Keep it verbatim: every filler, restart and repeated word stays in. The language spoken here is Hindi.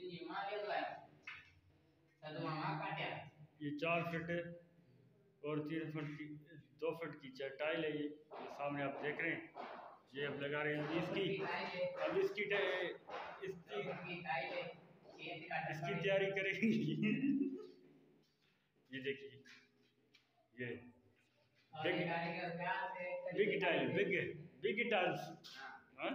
ये चार फीट और तीन फीट की दो फीट की टाइल है। ये ये सामने आप देख रहे हैं, ये अब लगा रहे हैं इसकी। अब इसकी इसकी इसकी तैयारी करेंगे। ये देखिए, ये big big tile, big big tiles. हाँ